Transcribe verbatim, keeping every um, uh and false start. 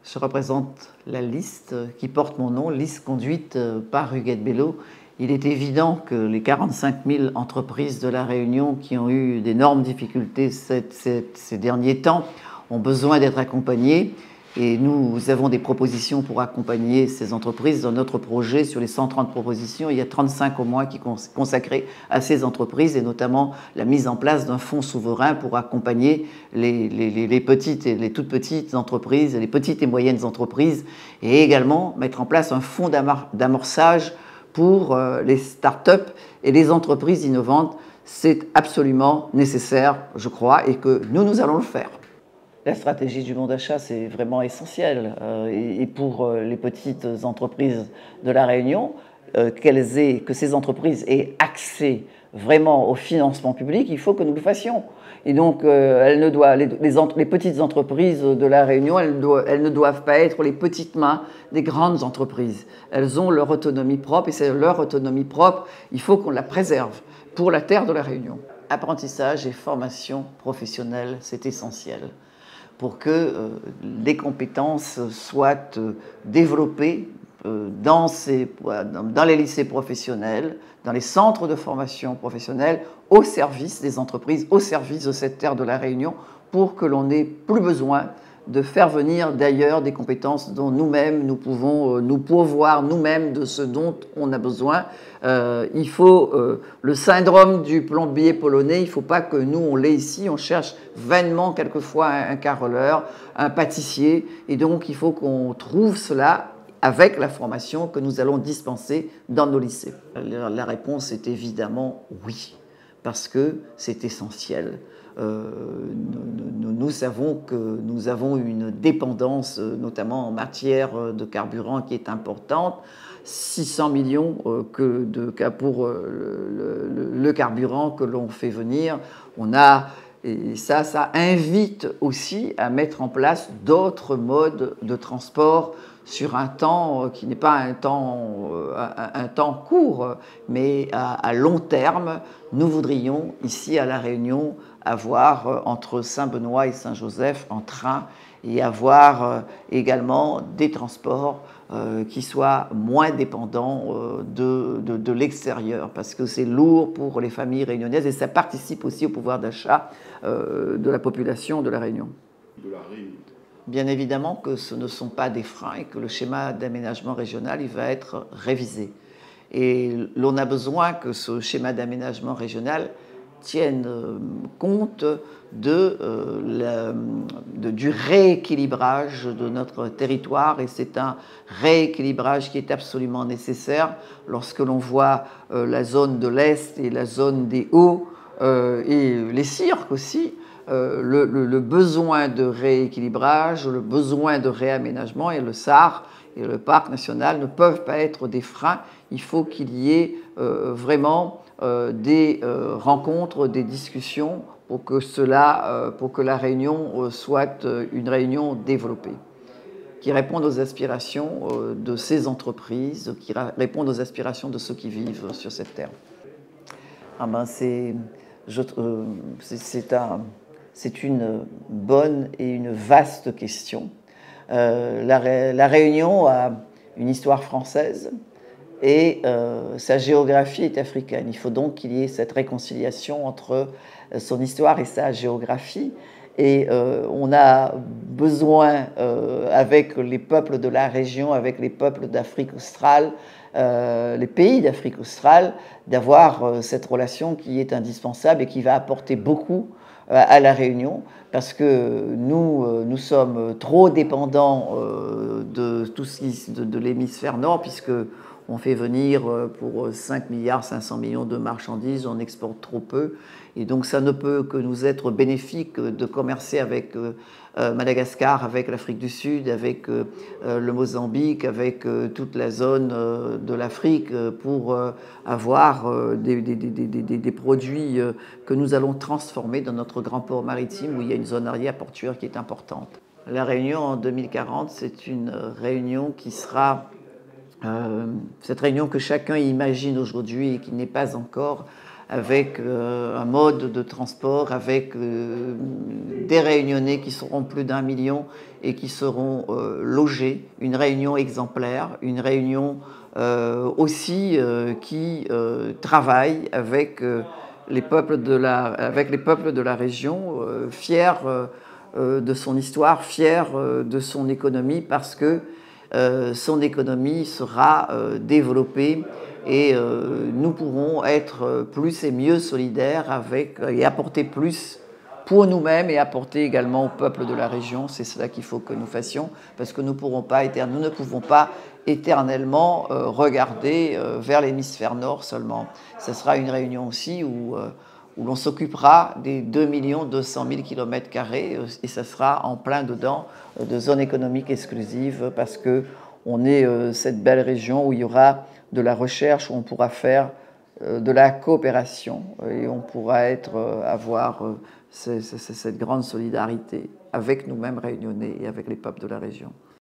Je représente la liste qui porte mon nom, liste conduite par Huguette Bello. Il est évident que les quarante-cinq mille entreprises de La Réunion qui ont eu d'énormes difficultés ces, ces, ces derniers temps ont besoin d'être accompagnées. Et nous avons des propositions pour accompagner ces entreprises. Dans notre projet, sur les cent trente propositions, il y a trente-cinq au moins qui sont consacrées à ces entreprises, et notamment la mise en place d'un fonds souverain pour accompagner les, les, les petites et les toutes petites entreprises, les petites et moyennes entreprises, et également mettre en place un fonds d'amorçage pour les start-up et les entreprises innovantes. C'est absolument nécessaire, je crois, et que nous, nous allons le faire. La stratégie du bon d'achat, c'est vraiment essentiel. Et pour les petites entreprises de La Réunion, qu'elles aient, que ces entreprises aient accès vraiment au financement public, il faut que nous le fassions. Et donc, elles ne doivent, les, les, les petites entreprises de La Réunion, elles, doivent, elles ne doivent pas être les petites mains des grandes entreprises. Elles ont leur autonomie propre, et c'est leur autonomie propre, il faut qu'on la préserve pour la terre de La Réunion. Apprentissage et formation professionnelle, c'est essentiel pour que euh, les compétences soient euh, développées euh, dans, ces, dans les lycées professionnels, dans les centres de formation professionnelle, au service des entreprises, au service de cette terre de La Réunion, pour que l'on n'ait plus besoin de faire venir d'ailleurs des compétences dont nous-mêmes, nous pouvons nous pourvoir nous-mêmes de ce dont on a besoin. Euh, il faut euh, le syndrome du plombier polonais, il ne faut pas que nous, on l'ait ici, on cherche vainement quelquefois un, un carreleur, un pâtissier, et donc il faut qu'on trouve cela avec la formation que nous allons dispenser dans nos lycées. La réponse est évidemment oui, parce que c'est essentiel. Euh, nous, nous, nous savons que nous avons une dépendance, notamment en matière de carburant, qui est importante. six cents millions que de, pour le, le, le carburant que l'on fait venir. On a, et ça, ça invite aussi à mettre en place d'autres modes de transport sur un temps qui n'est pas un temps, un, un temps court, mais à, à long terme. Nous voudrions, ici à La Réunion, avoir entre Saint-Benoît et Saint-Joseph en train, et avoir également des transports euh, qui soient moins dépendants euh, de, de, de l'extérieur, parce que c'est lourd pour les familles réunionnaises et ça participe aussi au pouvoir d'achat euh, de la population de La Réunion. De la Réunion. Bien évidemment que ce ne sont pas des freins et que le schéma d'aménagement régional il va être révisé. Et l'on a besoin que ce schéma d'aménagement régional tienne compte de, euh, la, de, du rééquilibrage de notre territoire, et c'est un rééquilibrage qui est absolument nécessaire lorsque l'on voit euh, la zone de l'Est et la zone des Hauts euh, et les cirques aussi. Euh, le, le, le besoin de rééquilibrage, le besoin de réaménagement, et le S A R et le parc national ne peuvent pas être des freins. Il faut qu'il y ait euh, vraiment euh, des euh, rencontres, des discussions pour que, cela, euh, pour que la Réunion soit une Réunion développée, qui réponde aux aspirations euh, de ces entreprises, qui réponde aux aspirations de ceux qui vivent sur cette terre. Ah ben c'est, je, euh, c'est un... C'est une bonne et une vaste question. Euh, la, la Réunion a une histoire française et euh, sa géographie est africaine. Il faut donc qu'il y ait cette réconciliation entre son histoire et sa géographie. Et euh, on a besoin, euh, avec les peuples de la région, avec les peuples d'Afrique australe, euh, les pays d'Afrique australe, d'avoir euh, cette relation qui est indispensable et qui va apporter beaucoup à La Réunion, parce que nous, nous sommes trop dépendants de tout ce qui, de, de l'hémisphère nord, puisque on fait venir pour cinq milliards cinq cents millions de marchandises, on exporte trop peu, et donc ça ne peut que nous être bénéfique de commercer avec Madagascar, avec l'Afrique du Sud, avec le Mozambique, avec toute la zone de l'Afrique, pour avoir des, des, des, des, des produits que nous allons transformer dans notre grand port maritime, où il y a une zone arrière portuaire qui est importante. La Réunion en deux mille quarante, c'est une réunion qui sera Euh, cette réunion que chacun imagine aujourd'hui et qui n'est pas encore avec euh, un mode de transport, avec euh, des Réunionnais qui seront plus d'un million et qui seront euh, logés, une Réunion exemplaire, une Réunion euh, aussi euh, qui euh, travaille avec, euh, les peuples de la, avec les peuples de la région, euh, fiers euh, de son histoire, fiers euh, de son économie, parce que euh, son économie sera euh, développée et euh, nous pourrons être plus et mieux solidaires avec, et apporter plus pour nous-mêmes et apporter également au peuple de la région. C'est cela qu'il faut que nous fassions, parce que nous, pourrons pas, nous ne pouvons pas éternellement euh, regarder euh, vers l'hémisphère nord seulement. Ce sera une réunion aussi où, euh, où l'on s'occupera des deux millions deux cent mille kilomètres carrés et ça sera en plein dedans de zones économiques exclusives, parce que on est euh, cette belle région où il y aura de la recherche, où on pourra faire euh, de la coopération et on pourra être, euh, avoir euh, cette grande solidarité avec nous-mêmes réunionnais et avec les peuples de la région.